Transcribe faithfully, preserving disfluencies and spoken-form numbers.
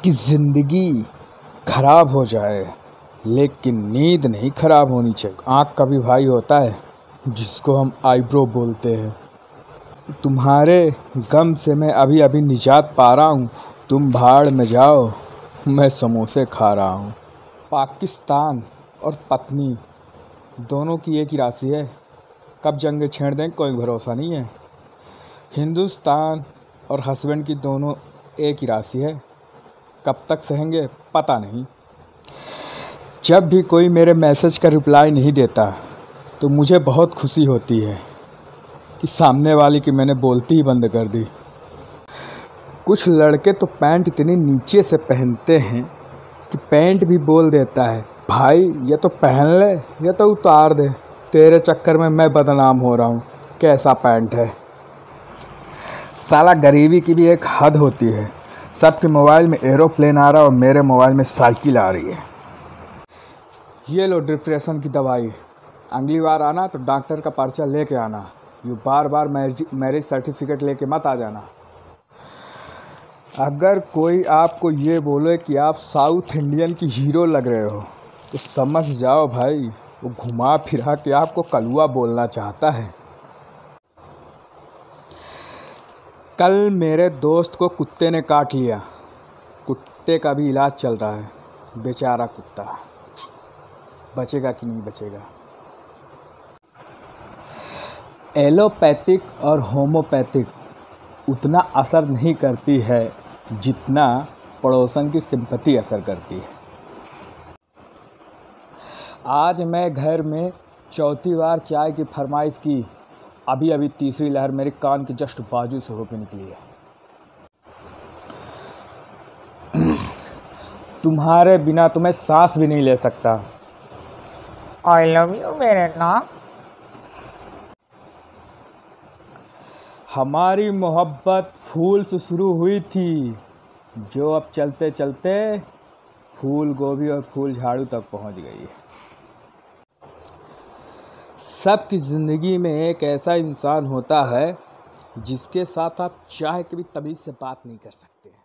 कि ज़िंदगी खराब हो जाए लेकिन नींद नहीं खराब होनी चाहिए। आँख का भी भाई होता है जिसको हम आईब्रो बोलते हैं। तुम्हारे गम से मैं अभी अभी निजात पा रहा हूँ, तुम भाड़ में जाओ, मैं समोसे खा रहा हूँ। पाकिस्तान और पत्नी दोनों की एक ही राशि है, कब जंग छेड़ दें कोई भरोसा नहीं है। हिंदुस्तान और हस्बैंड की दोनों एक ही राशि है, कब तक सहेंगे पता नहीं। जब भी कोई मेरे मैसेज का रिप्लाई नहीं देता तो मुझे बहुत खुशी होती है कि सामने वाली की मैंने बोलती ही बंद कर दी। कुछ लड़के तो पैंट इतनी नीचे से पहनते हैं कि पैंट भी बोल देता है, भाई ये तो पहन ले या तो उतार दे, तेरे चक्कर में मैं बदनाम हो रहा हूँ, कैसा पैंट है। साला गरीबी की भी एक हद होती है। सबके मोबाइल में एरोप्लेन आ रहा है और मेरे मोबाइल में साइकिल आ रही है। ये लो डिप्रेशन की दवाई, अगली बार आना तो डॉक्टर का पर्चा लेके आना, यू बार बार मैरिज मैरिज सर्टिफिकेट लेके मत आ जाना। अगर कोई आपको ये बोले कि आप साउथ इंडियन की हीरो लग रहे हो तो समझ जाओ भाई, वो घुमा फिरा के आपको कलुआ बोलना चाहता है। कल मेरे दोस्त को कुत्ते ने काट लिया, कुत्ते का भी इलाज चल रहा है, बेचारा कुत्ता बचेगा कि नहीं बचेगा। एलोपैथिक और होम्योपैथिक उतना असर नहीं करती है जितना पड़ोसन की सिंपैथी असर करती है। आज मैं घर में चौथी बार चाय की फरमाइश की, अभी अभी तीसरी लहर मेरे कान के जस्ट बाजू से होकर निकली है। तुम्हारे बिना तो मैं सांस भी नहीं ले सकता। आई लव यू मेरे नाम। हमारी मोहब्बत फूल से शुरू हुई थी, जो अब चलते चलते फूल गोभी और फूल झाड़ू तक पहुंच गई है। सबकी ज़िंदगी में एक ऐसा इंसान होता है जिसके साथ आप चाह के भी तमीज़ से बात नहीं कर सकते।